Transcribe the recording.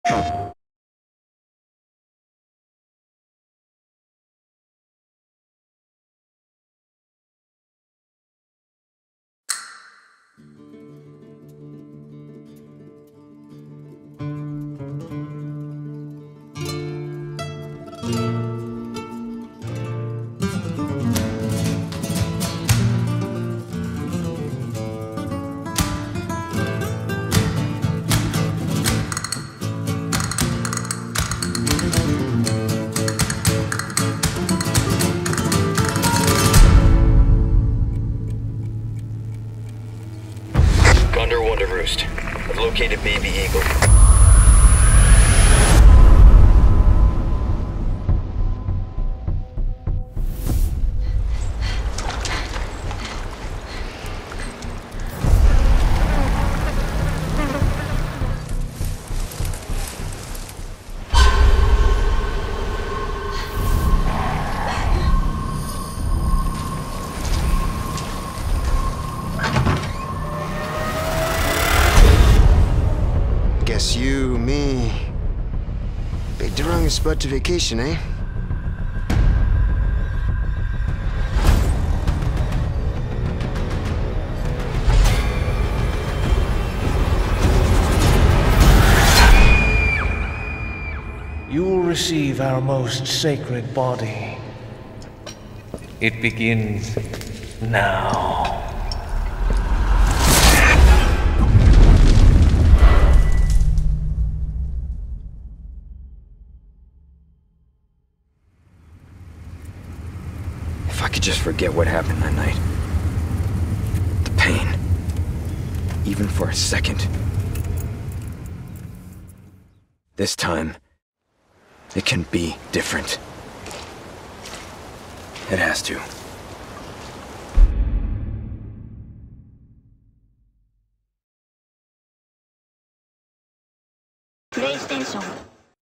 Condor 1 to Roost. I've located Baby Eagle. Guess you, me, picked the wrong spot to vacation, eh? You will receive our most sacred body. It begins now. If I could just forget what happened that night. The pain. Even for a second. This time, it can be different. It has to. PlayStation